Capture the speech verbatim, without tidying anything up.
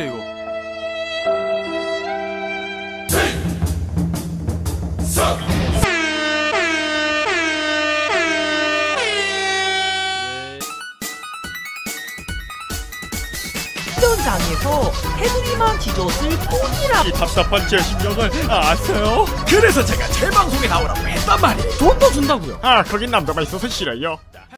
어떡해요 이거. 수련장에서 테두리만 지졌을 폰이라 이 답답한 제 심정을 아세요? 그래서 제가 제 방송에 나오라고 했단 말이에요. 돈도 준다고요. 아 거긴 남자만 있어서 싫어요.